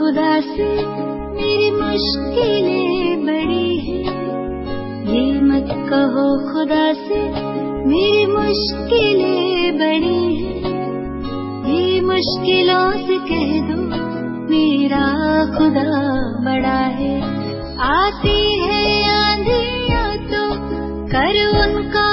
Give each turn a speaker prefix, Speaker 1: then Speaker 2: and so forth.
Speaker 1: खुदा से मेरी मुश्किलें बड़ी हैं। ये मत कहो खुदा से मेरी मुश्किलें बड़ी हैं। ये मुश्किलों से कह दो मेरा खुदा बड़ा है। आती है आंधियाँ तो कर उनका